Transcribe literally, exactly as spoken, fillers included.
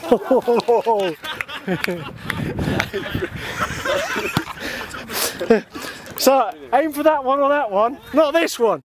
So, aim for that one or that one, not this one.